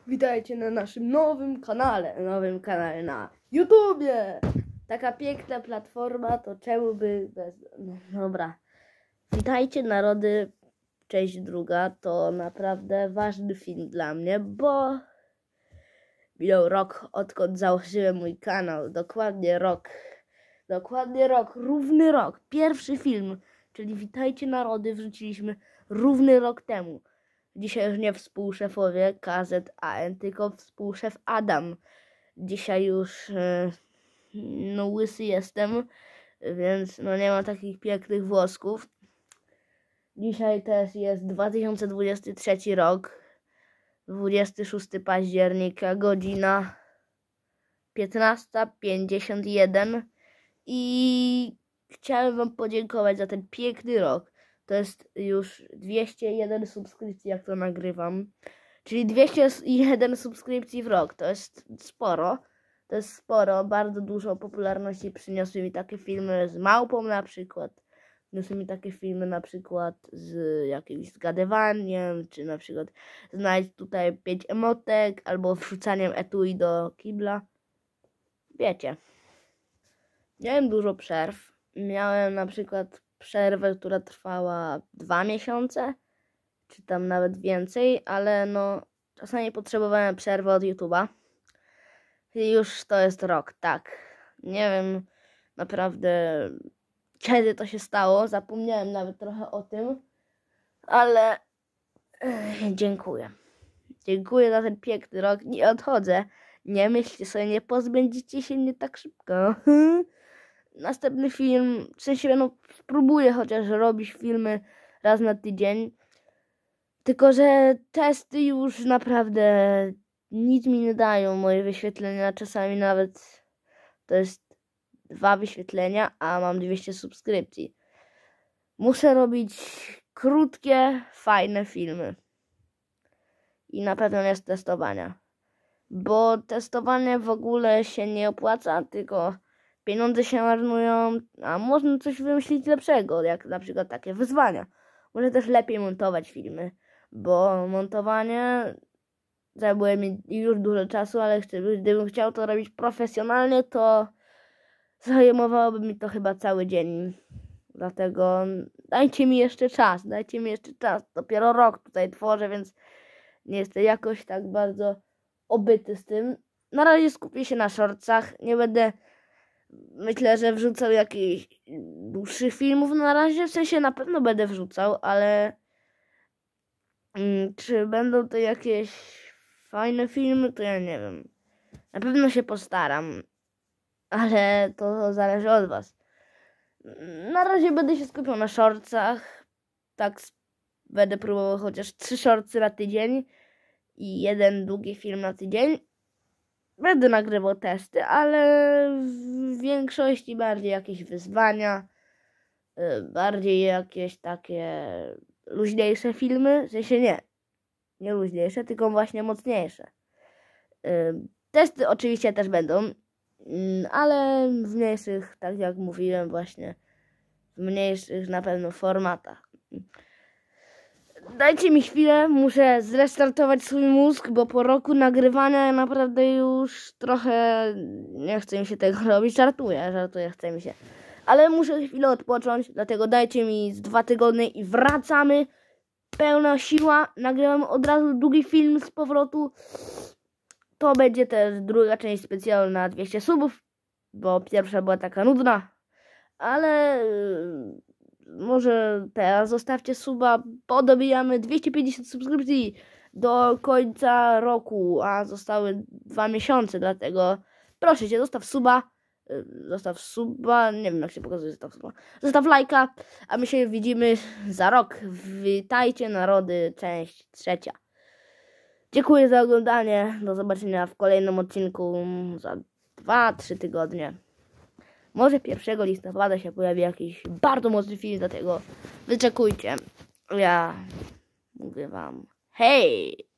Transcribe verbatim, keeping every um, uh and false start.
Witajcie na naszym nowym kanale, nowym kanale na YouTubie. Taka piękna platforma, to czemu by bez... No, dobra. Witajcie narody, część druga, to naprawdę ważny film dla mnie, bo minął rok, odkąd założyłem mój kanał, dokładnie rok, dokładnie rok, równy rok, pierwszy film, czyli Witajcie narody, wrzuciliśmy równy rok temu. Dzisiaj już nie współszefowie K Z A N, tylko współszef Adam. Dzisiaj już no łysy jestem, więc no nie mam takich pięknych włosków. Dzisiaj też jest dwa tysiące dwudziesty trzeci rok, dwudziestego szóstego października, godzina piętnasta pięćdziesiąt jeden i chciałem wam podziękować za ten piękny rok. To jest już dwieście jeden subskrypcji, jak to nagrywam. Czyli dwieście jeden subskrypcji w rok. To jest sporo. To jest sporo. Bardzo dużo popularności przyniosły mi takie filmy z małpą na przykład. Przyniosły mi takie filmy na przykład z jakimś zgadywaniem. Czy na przykład znajdź tutaj pięć emotek. Albo wrzucaniem etui do kibla. Wiecie. Miałem dużo przerw. Miałem na przykład przerwę, która trwała dwa miesiące, czy tam nawet więcej, ale no czasami potrzebowałem przerwy od YouTube'a. I już to jest rok, tak. Nie wiem naprawdę kiedy to się stało, zapomniałem nawet trochę o tym, ale ech, dziękuję. Dziękuję za ten piękny rok, nie odchodzę. Nie myślcie sobie, nie pozbędziecie się mnie tak szybko. Następny film, w sensie no spróbuję chociaż robić filmy raz na tydzień. Tylko że testy już naprawdę nic mi nie dają, moje wyświetlenia. Czasami nawet to jest dwa wyświetlenia, a mam dwieście subskrypcji. Muszę robić krótkie, fajne filmy. I na pewno nie z testowania. Bo testowanie w ogóle się nie opłaca, tylko pieniądze się marnują, a można coś wymyślić lepszego, jak na przykład takie wyzwania. Może też lepiej montować filmy, bo montowanie zajmuje mi już dużo czasu, ale gdybym chciał to robić profesjonalnie, to zajmowałoby mi to chyba cały dzień. Dlatego dajcie mi jeszcze czas, dajcie mi jeszcze czas. Dopiero rok tutaj tworzę, więc nie jestem jakoś tak bardzo obyty z tym. Na razie skupię się na shortsach, nie będę... Myślę, że wrzucał jakichś dłuższych filmów na razie, w sensie na pewno będę wrzucał, ale mm, czy będą to jakieś fajne filmy, to ja nie wiem. Na pewno się postaram, ale to zależy od was. Na razie będę się skupiał na shortsach, tak będę próbował chociaż trzy shortsy na tydzień i jeden długi film na tydzień. Będę nagrywał testy, ale w większości bardziej jakieś wyzwania, bardziej jakieś takie luźniejsze filmy, w sensie nie, nie luźniejsze, tylko właśnie mocniejsze. Testy oczywiście też będą, ale w mniejszych, tak jak mówiłem właśnie, w mniejszych na pewno formatach. Dajcie mi chwilę, muszę zrestartować swój mózg, bo po roku nagrywania naprawdę już trochę nie chce mi się tego robić. Żartuję, żartuję, chce mi się. Ale muszę chwilę odpocząć, dlatego dajcie mi z dwa tygodnie i wracamy. Pełna siła, nagrywam od razu długi film z powrotu. To będzie też druga część specjalna na dwieście subów, bo pierwsza była taka nudna. Ale... może teraz zostawcie suba, bo dobijamy dwieście pięćdziesiąt subskrypcji do końca roku, a zostały dwa miesiące, dlatego proszę cię, zostaw suba, zostaw suba, nie wiem jak się pokazuje, zostaw suba, zostaw lajka, a my się widzimy za rok. Witajcie narody, część trzecia. Dziękuję za oglądanie, do zobaczenia w kolejnym odcinku za dwa trzy tygodnie. Może pierwszego listopada się pojawi jakiś bardzo mocny film, dlatego wyczekujcie. Ja mówię wam hej!